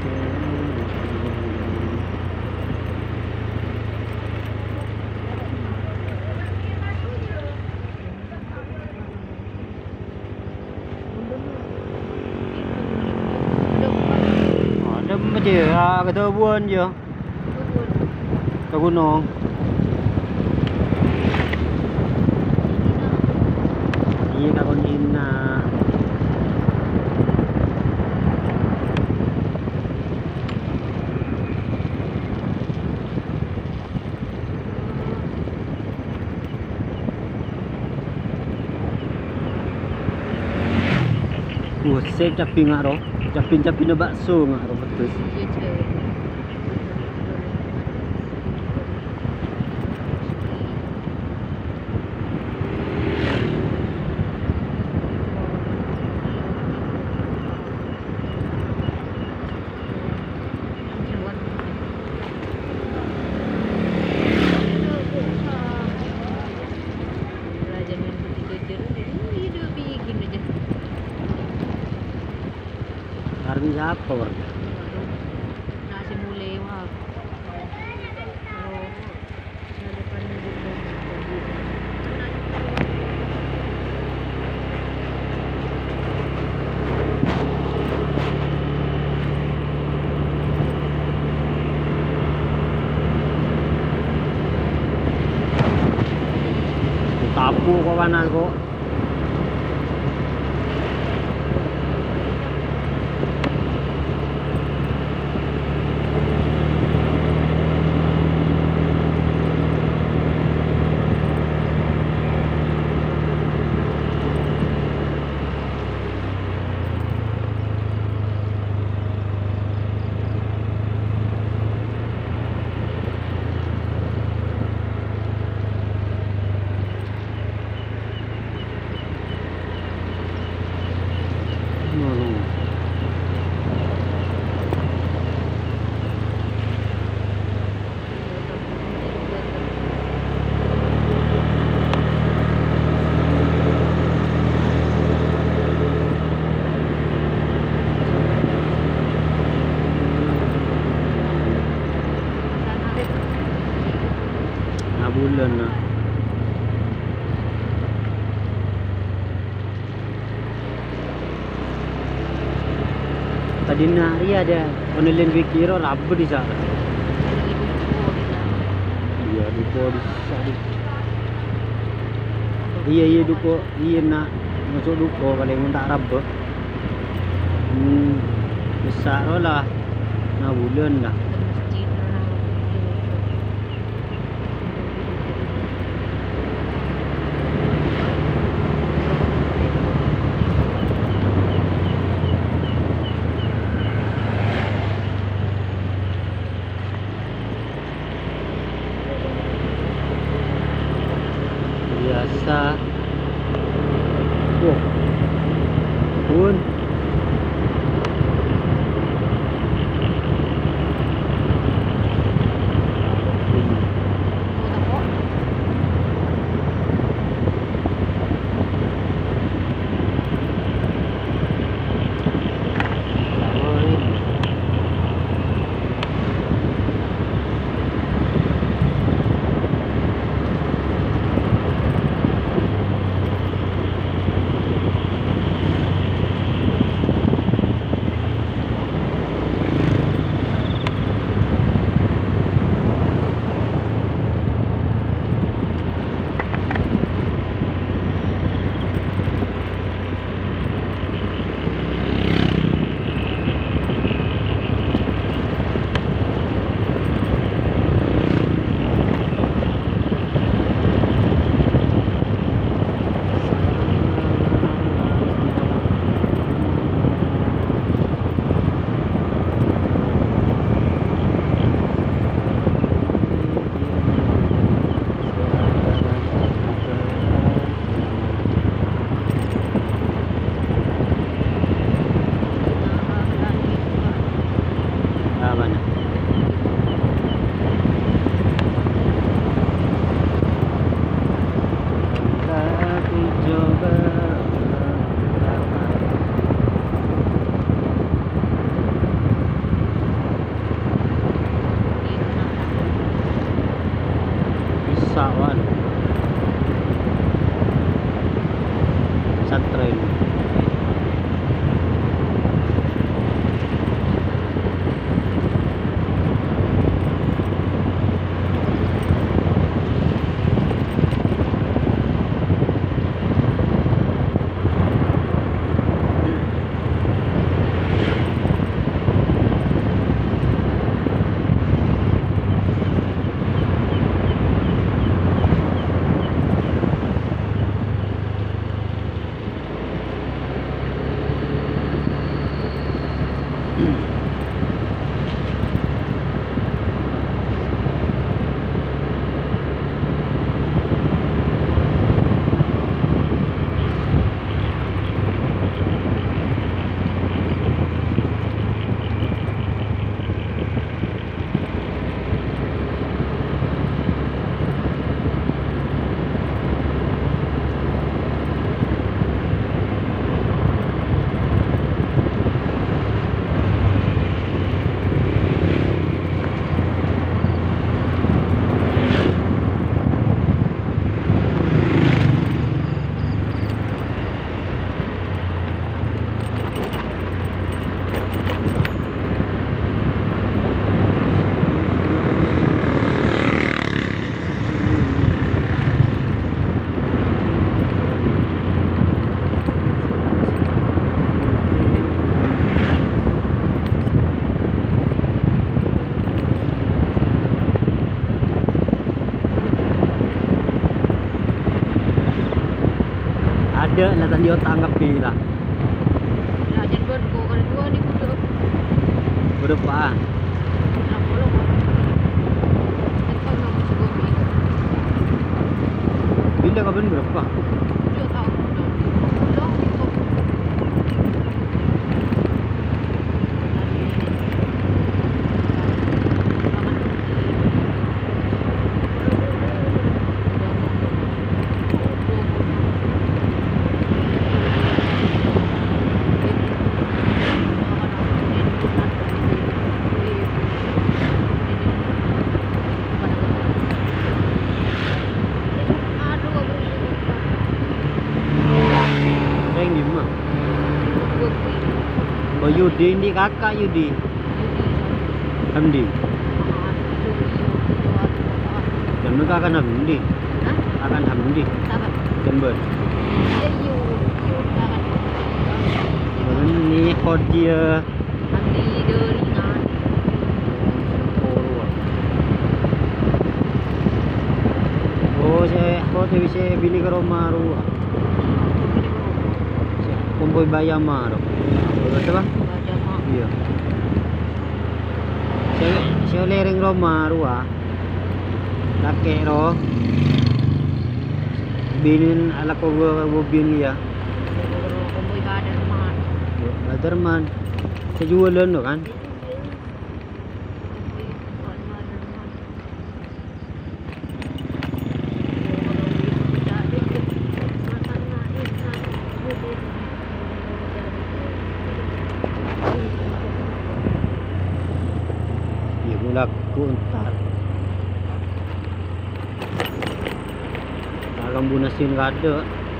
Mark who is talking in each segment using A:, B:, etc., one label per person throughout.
A: Chỉ cái thơ buôn gì không? Cái buôn nó ini kalau Nina saya caping ngaro, caping na bakso ngaro betul. Army siapa warga?
B: Nasi mulai wah. Sa depan
A: tapu ko mana ko? Bulan na. Tadi nari ada penelitian Wikiro rabu di sana. Iya duko di sana. Iya duko iya nak masuk duko kalau yang tak rabu. Besar lah. Nah bulan lah. Biasa. Pun pesantren. Ada lah tadi otak ngapi lah.
B: Nak jadi berko kali dua ni kuda.
A: Berapa?
B: Nak bolong. Tekan nak masuk gobi.
A: Bila kau beli berapa?
B: Dia tahu. Long kok.
A: Oh Yudi ni kakak Yudi. Hamdi. Dan mereka akan Hamdi. Akan Hamdi. Jember. Ini Khodia.
B: Hamdi deringan.
A: Oh saya bisa bini ke rumah ru. Kumpul bayam mah. Betul bang? Iya. Saya lereng rumah ruah. Laki roh. Binin ala ko bin ya.
B: Kumpul badan
A: Baderman. Saya jualan tu kan. Laku entar dalam bunasin gak ada.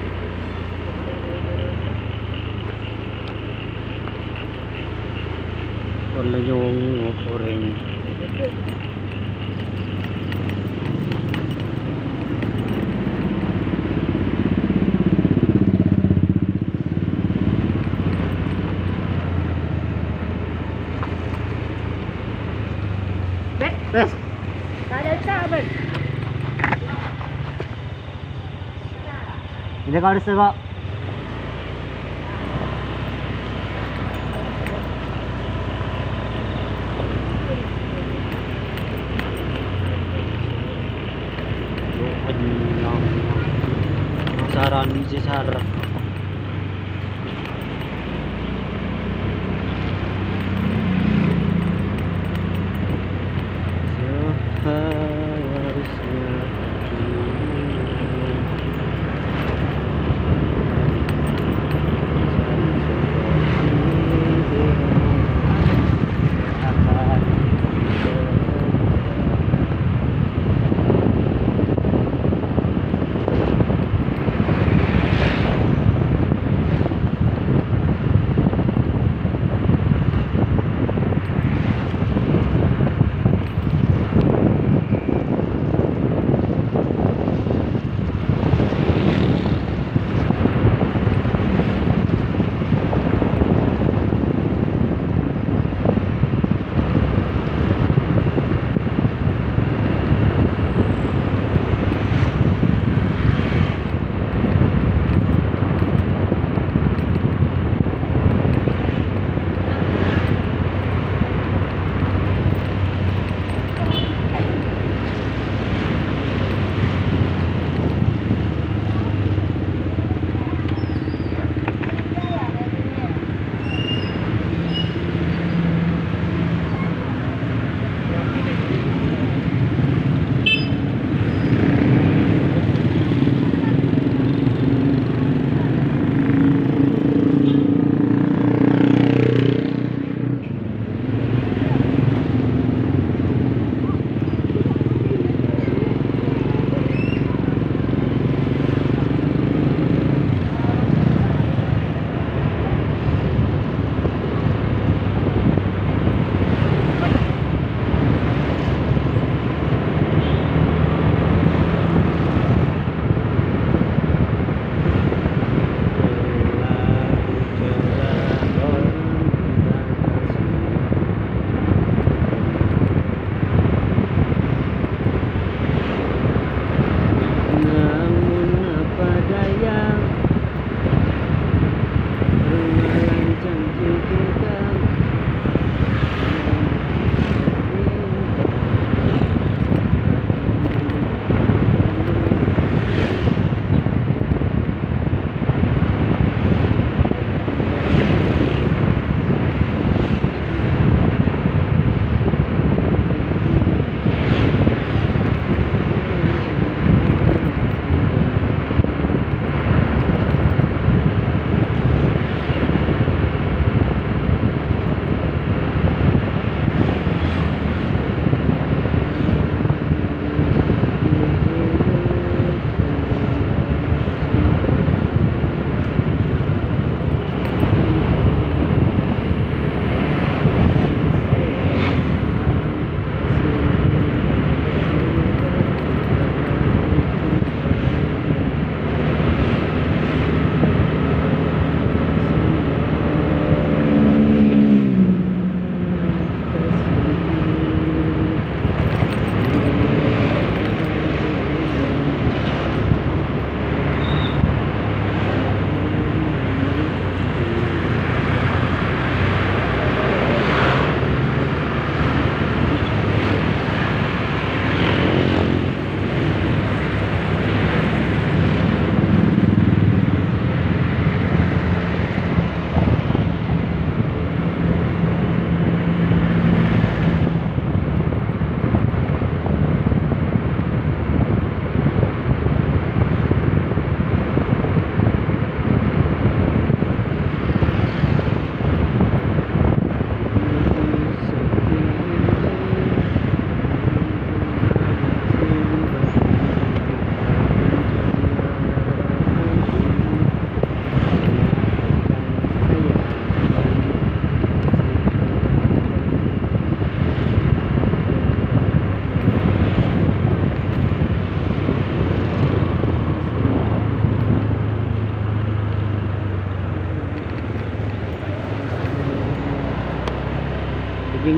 A: Kalau yung goreng Bes.
B: Ada sabar.
A: Ini kau ada sebab. Saran si Sarah.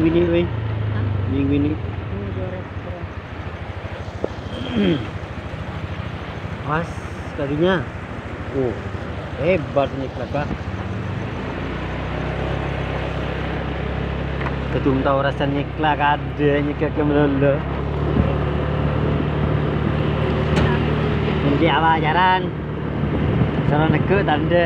A: bini weh.
B: Hah?
A: Bini.
B: Ini beres.
A: Pas tadinya. Oh, hebat nih kakak. Ketum tahu rasanya kelak ada nyekak melulu. Jadi apa jaran? Cara nekuk tanda.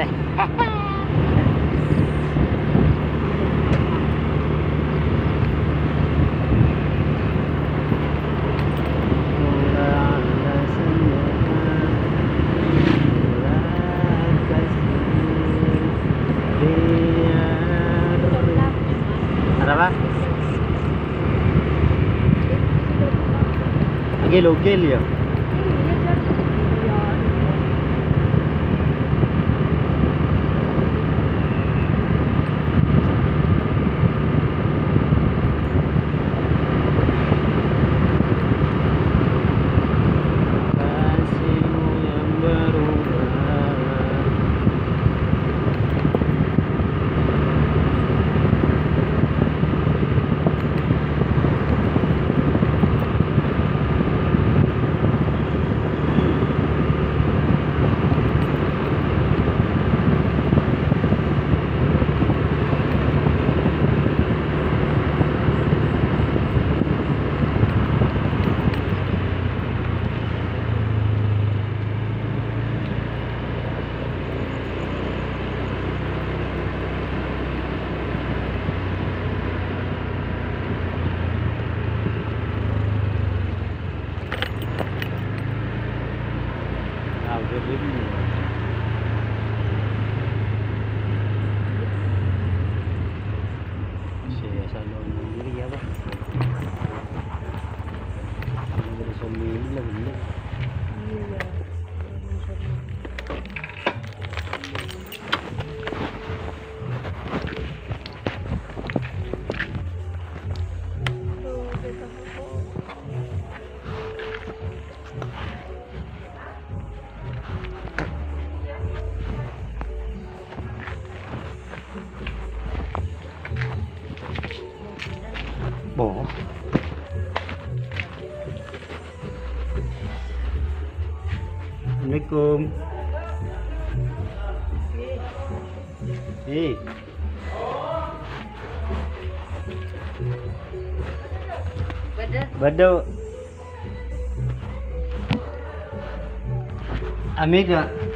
A: Ada apa? Gel ya. Kasihmu yang berubah. Saya salon diri ya pak. Ada suami lah benda. Boh. Assalamualaikum. Hei. Badau. Amir tak?